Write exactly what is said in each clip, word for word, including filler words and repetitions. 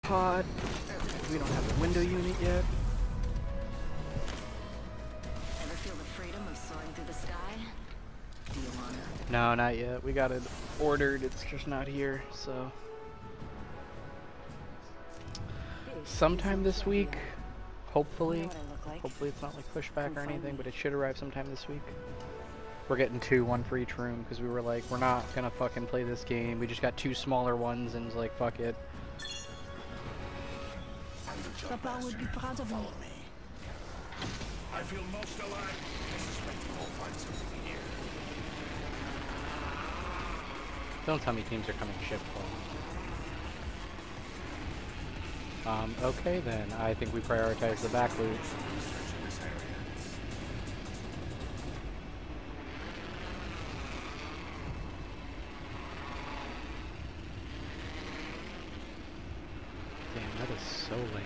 pod. We don't have a window unit yet. Ever feel the freedom of soaring through the sky? Do you wanna? No, not yet. We got it ordered. It's just not here, so. Sometime this week, hopefully. Hopefully it's not like pushback or anything, but it should arrive sometime this week. We're getting two, one for each room, because we were like, we're not gonna fucking play this game. We just got two smaller ones, and it's like, fuck it. Papa would be proud of me. I feel most alive. I suspect you will find something here. Don't tell me teams are coming shift full. Um, okay then. I think we prioritize the back loot. Damn, that is so lame.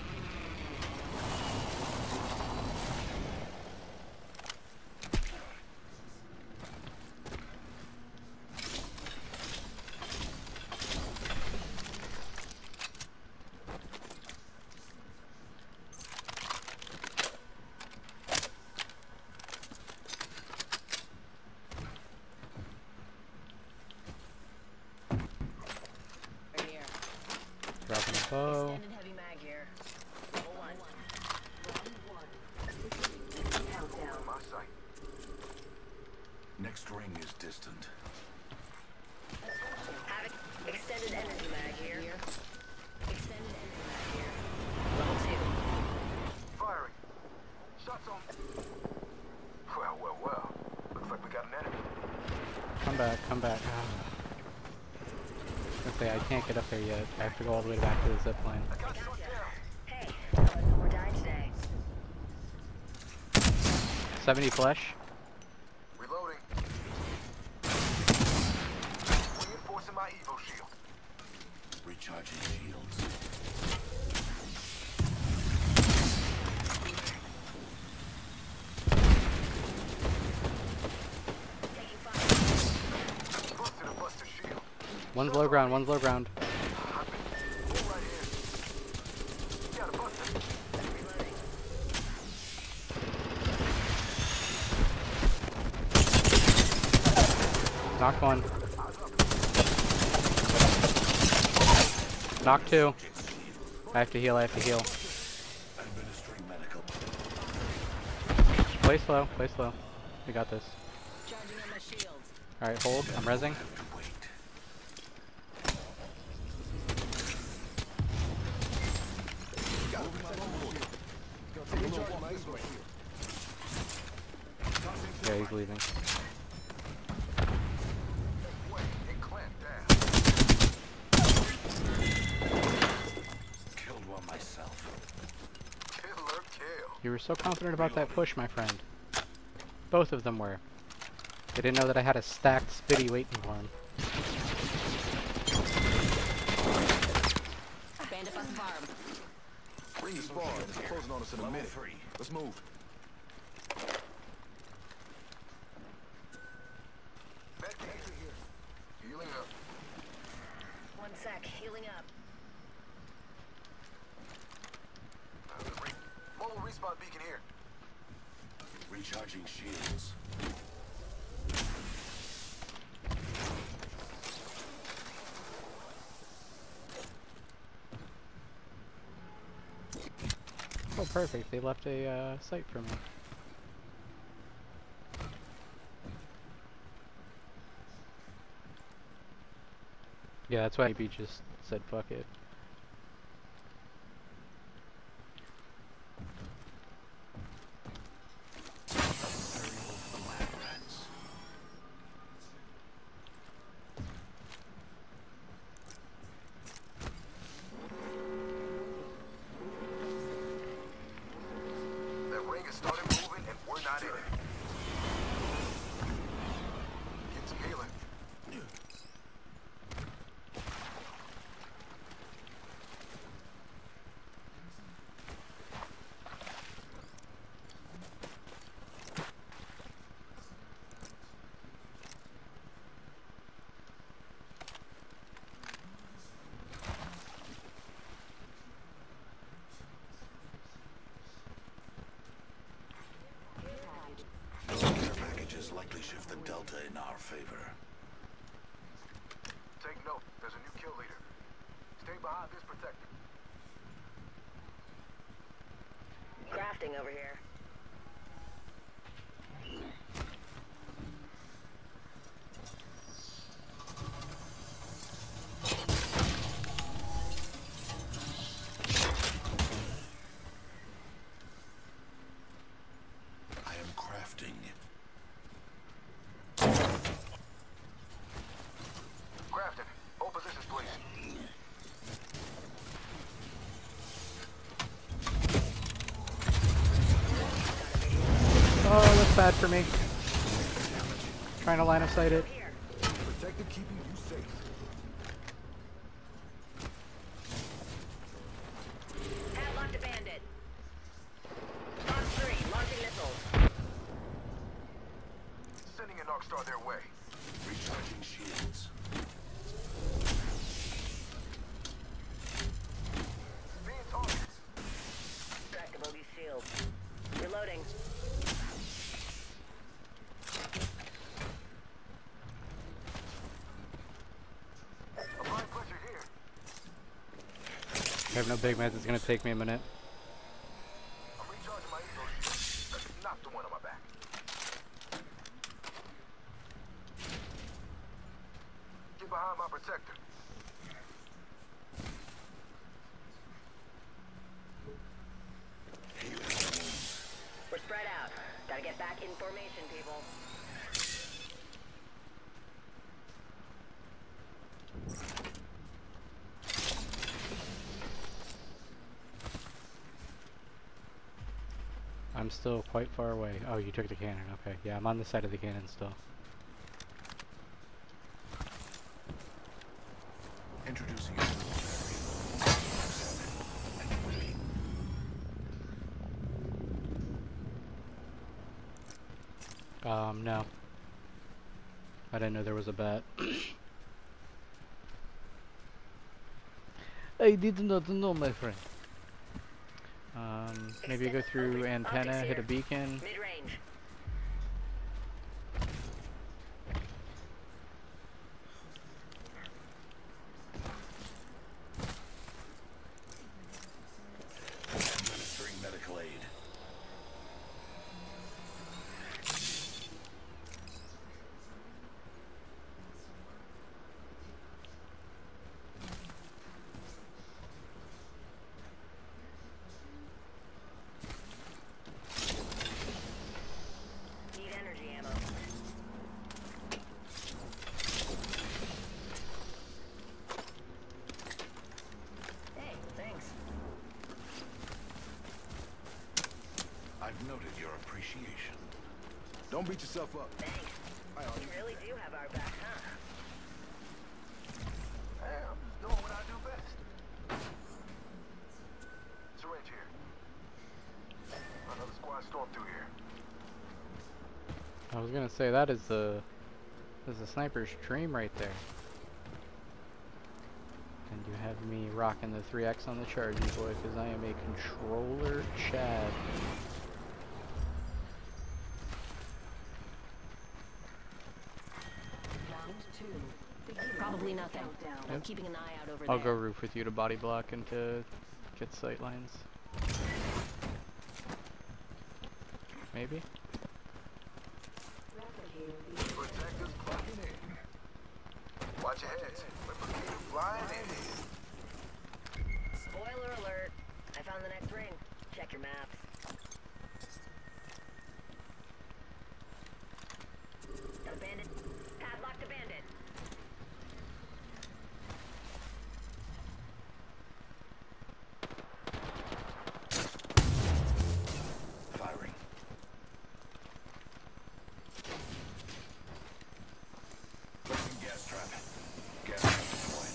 Dropping a bow. Next ring is distant. Have extended energy mag here. Extended energy mag here. Level two. Firing. Shots on. Well, well, well. Looks like we got an enemy. Come back, come back. Okay, I can't get up there yet. I have to go all the way back to the zip line. I got shot down. Hey, let's no more die today. seventy flesh. Reloading. Reinforcing my Evo shield. Recharging shields. Taking fire. Busted a buster shield. One's low ground, one's low ground. Full right here. Got a buster. Reloading. Knocked one. Knocked two. I have to heal, I have to heal. Administering medical. Play slow, play slow. We got this. Charging on my shields. Alright, hold. I'm rezzing. Have to wait. Yeah, he's leaving. Wait, and clamp down. Killed one myself. Killer kill. You were so confident about that push, my friend. Both of them were. They didn't know that I had a stacked spitty waiting for him. Bandit on farm. Ring is far. It's closing on us in a Level minute. three. Let's move. Med kit here. Healing up. One sec, healing up. Uh, the ring. Mobile respawn beacon here. Recharging shields. Oh, perfect. They left a uh, site for me. Yeah, that's why B just said fuck it. Lab rats. That ring has started moving and we're not in it. Get some healing. in our favor. Take note, there's a new kill leader. Stay behind this protector. Crafting over here. I am crafting. Crafton, hold positions, please. Oh, that's bad for me. Trying to line of sight it. Here. Protector keeping you safe. Padlocked a bandit. On three, launching missiles. Sending an Arc Star their way. Recharging shields. Being targeted. Cracked the bogey's shield. Reloading. Applying pressure here. I have no big meds, it's gonna take me a minute. I'm recharging my evo shield. That's not the one on my back. Get behind my protector. We're spread out. Gotta get back in formation, people. I'm still quite far away. Oh, you took the cannon. Okay, yeah, I'm on the side of the cannon still. Introducing Um, no. I didn't know there was a bet. I did not know, my friend. Um, maybe go through antenna, hit a beacon. Mid-range. administering medical aid. Need energy ammo. Hey, thanks. I've noted your appreciation. Don't beat yourself up. Thanks. I You really do have our back, huh? Hey, I'm just doing what I do best. Syringe here. Another squad stormed through here. I was gonna say that is the is the sniper's dream right there. And you have me rocking the three X on the Chargy boy, because I am a controller Chad. Probably nothing. I'm Yep. keeping an eye out over I'll there. go roof with you to body block and to get sight lines. Maybe? Protectors clocking in. Watch your heads. Replicator flying in. Spoiler alert. I found the next ring. Check your maps. Got a bandit. Padlocked a bandit. Firing. Placing gas trap. Gas trap deployed.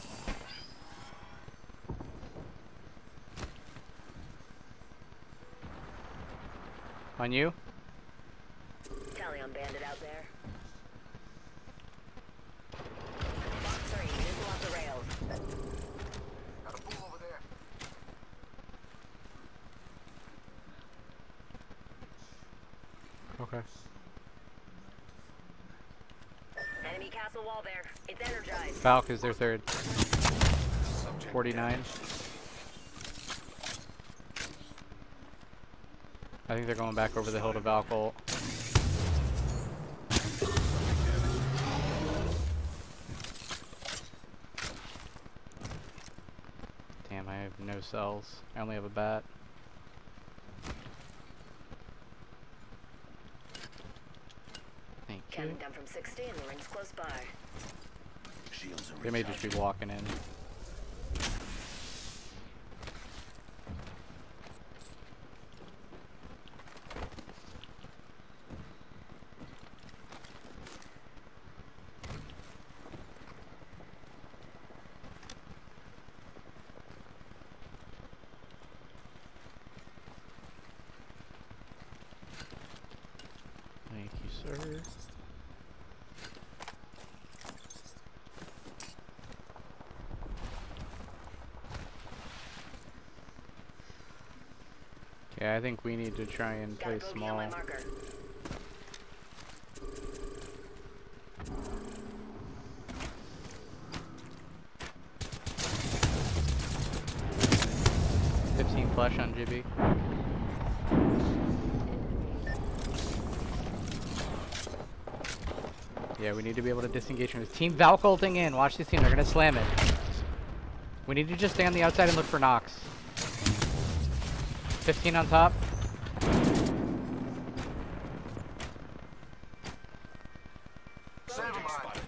On you? Tally on bandit out there. Box three, missile off the rails. Got a fool over there. Okay. Past the wall there. It's energized. Valk is their third. Subject forty-nine. I think they're going back over the hill to Valk ult. Damn, I have no cells. I only have a bat. Thank you. Counting down from sixty and the ring's close by. Shields are They may just be walking in. Thank you, sir. Yeah, I think we need to try and Got a play bogey on small. my marker. fifteen flesh on G B. Yeah, we need to be able to disengage from this. Team Valk ulting in. Watch this team. They're going to slam it. We need to just stay on the outside and look for Nox. fifteen on top. Subject spotted.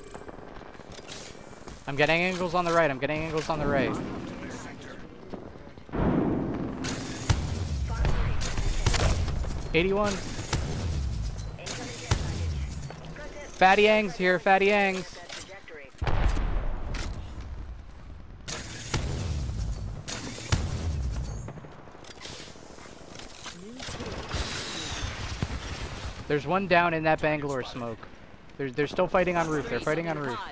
I'm getting angles on the right. I'm getting angles on the right. This sector. eighty-one. Incoming care package. Press it. Fatty Yangs here. Fatty Yangs. That trajectory. There's one down in that Bangalore smoke. They're, they're still fighting on roof. They're fighting on roof.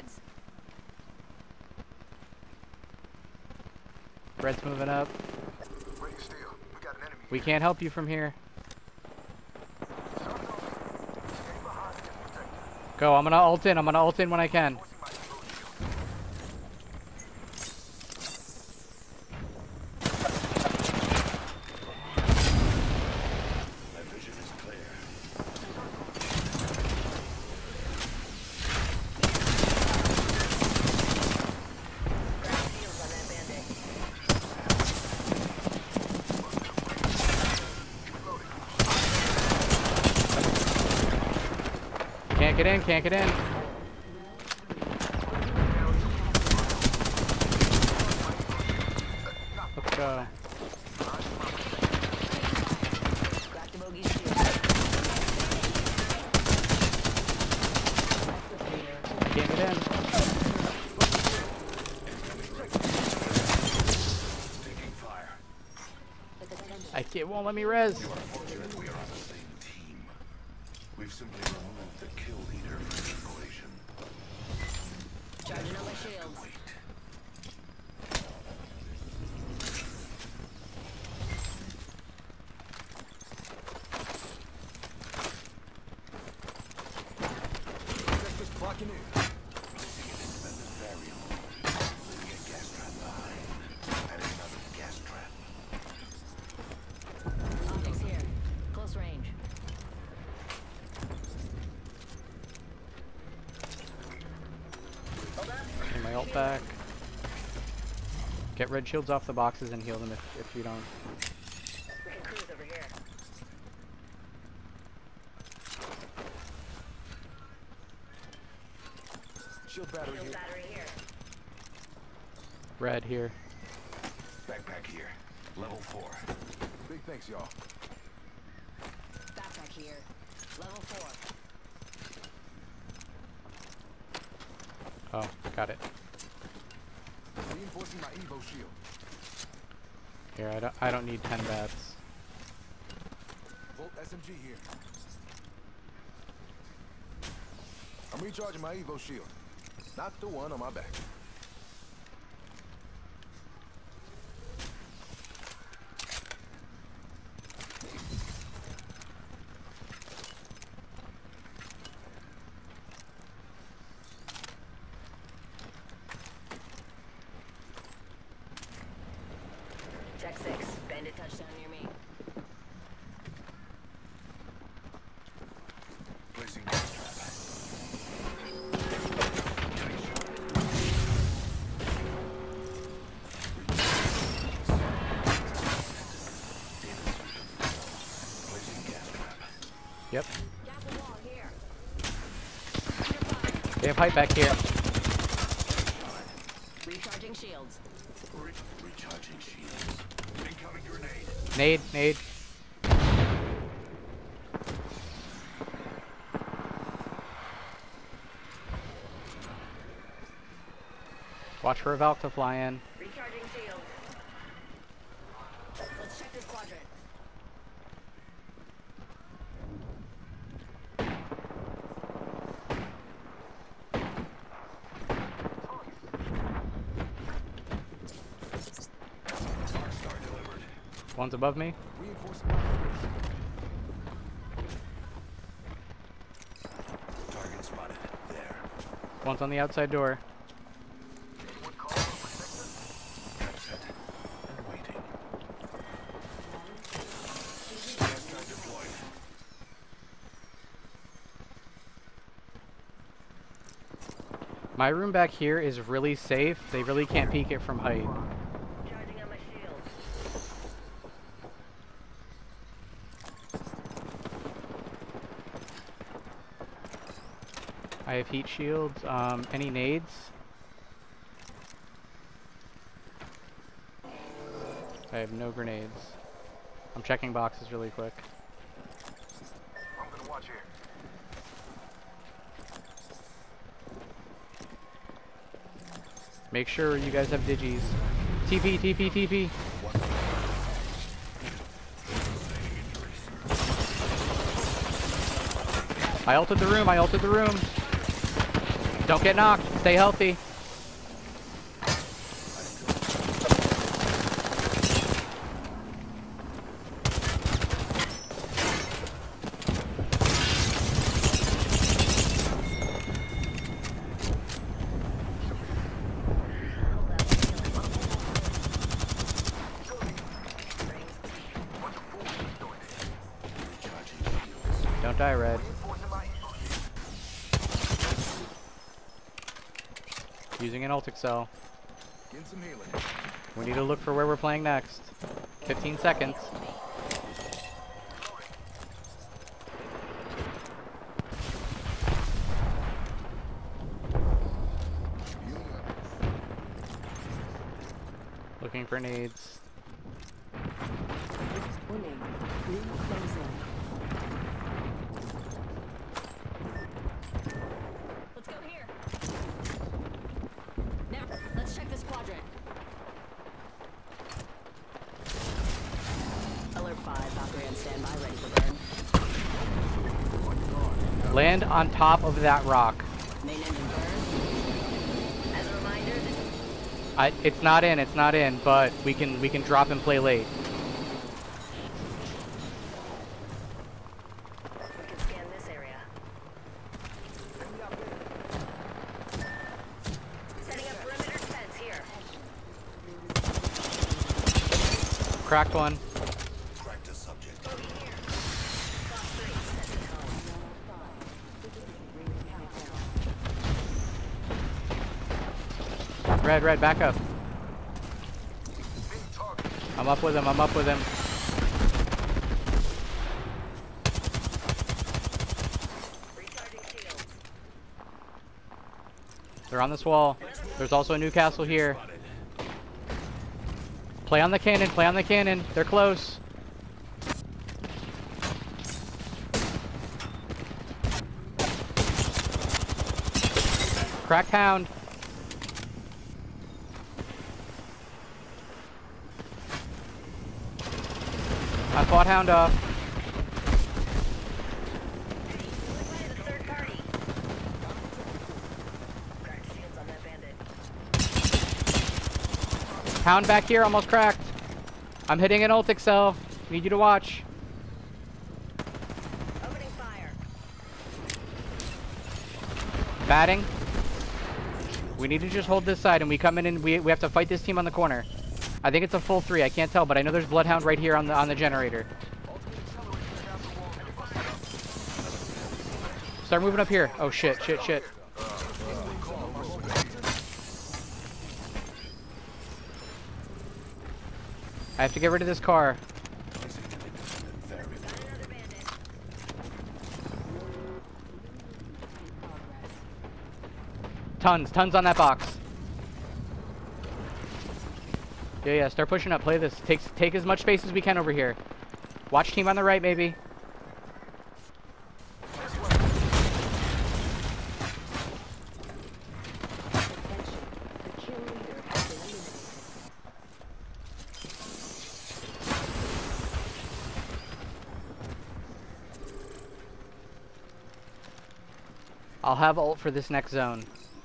Red's moving up. Ready still. We got an enemy. We can't help you from here. Stay behind and protect. Go. I'm gonna ult in. I'm gonna ult in when I can. Forcing my Evo shield. My vision is clear. Ground shields on that bandit. Can't get in. Can't get in. Let's go. Crack the bogey's shield. Can't get in. Taking fire. I can't. Won't let me res. You are fortunate we are on the same team. We've simply removed the kill leader from the equation. Charging on my shields. Wait. Just clocking in. Placing an independent variable. Leaving a gas trap behind. Adding another gas trap. Optics here. Close range. Hold up. Get my ult back. Get red shields off the boxes and heal them if, if you don't. We can cruise over here. Shield battery Shield here. battery here. Red here. Backpack here. Level four. Big thanks, y'all. Backpack here. Level four. Oh, got it. Reinforcing my Evo shield. Here, I don't. I don't need ten bats. Volt S M G here. I'm recharging my Evo shield. Not the one on my back. Check six. Bandit touchdown near me. Placing gas trap. Placing gas trap. Yep. Gas the wall here. They have height back here. Recharging shields. Re recharging shields. Incoming grenade. Nade, nade. Watch for a Valk to fly in. Recharging shields. Let's check this quadrant. Arc star delivered. One's above me. Reinforcing operation. Target spotted. There. One's on the outside door. Trap set. And waiting. Gas trap deployed. My room back here is really safe. They really can't peek it from height. Charging on my shields. I have heat shields. Um, any nades? I have no grenades. I'm checking boxes really quick. I'm gonna watch here. Make sure you guys have digis. T P, T P, T P. I ulted the room, I ulted the room. Don't get knocked, stay healthy. Don't die, Red. Using an ult cell. Get some healing. We need to look for where we're playing next. fifteen seconds. Looking for nades. Warning. Ring closing. Let's go here. Now, let's check this quadrant. Alert five, Valkyrie on standby, ready for burn. Land on top of that rock. Main engine burn. As a reminder, this I, it's not in, it's not in, but we can we can drop and play late. we can scan this area. Setting up perimeter fence here. Cracked one. Cracked a subject. Bogey here. Box three, set to home. Red, red, back up. Being targeted. I'm up with him, I'm up with him. Recharging shields. They're on this wall. There's also a Newcastle here. Play on the cannon, play on the cannon. They're close. Cracked Hound. I fought Hound off. Look by the third party. Cracked shields on that bandit. Hound back here, almost cracked. I'm hitting an ult cell. Need you to watch. Opening fire. Batting. We need to just hold this side and we come in and we, we have to fight this team on the corner. I think it's a full three. I can't tell, but I know there's Bloodhound right here on the on the generator. Start moving up here. Oh shit, shit, shit. I have to get rid of this car. Tons, tons on that box. Yeah, yeah, start pushing up. Play this. Take, take as much space as we can over here. Watch team on the right, maybe. I'll have ult for this next zone.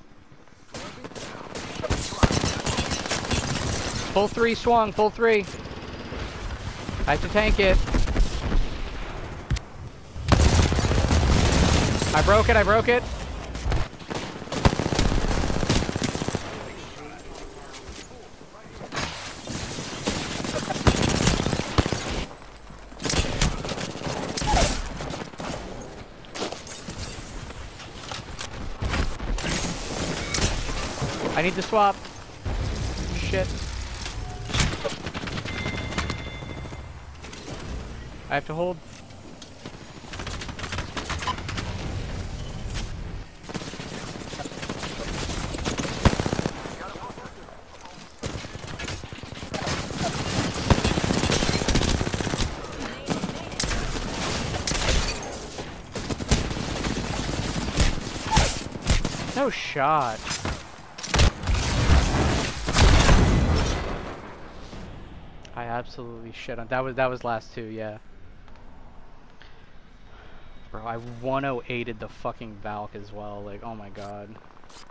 Full three swung, full three. I have to tank it. I broke it, I broke it. I need to swap. Shit. I have to hold. No shot. I absolutely shit on that. Was that was last two, yeah. Bro, I one oh eighted the fucking Valk as well. Like, oh my god.